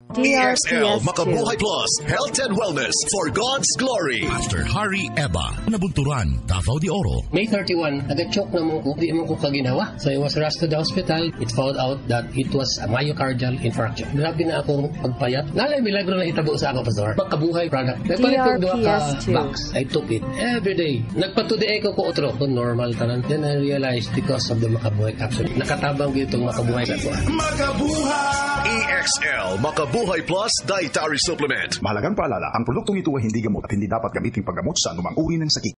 EXL Makabuhay Plus, Health and Wellness for God's Glory. Pastor Harry Eba, Nabunturan, Davao de Oro. May 31, nag-choke na mo ko, di mo ko kaginawa. So I was rushed to the hospital. It found out that it was a myocardial infarction. Grabe na akong pagpayat. Nalay, milagro na hitabo sa ako, Pastor. Makabuhay product. Nagpalit ko doon ka box. I took it every day. Nagpatude ko ko otro. Normal tanan. Then I realized because of the Makabuhay capsule. Nakatabang itong Makabuhay sa ko. Makabuhay! EXL Makabuhay Plus Dietary Supplement. Mahalagang paalala, ang produktong ito ay hindi gamot at hindi dapat gamitin paggamot sa anumang uri ng sakit.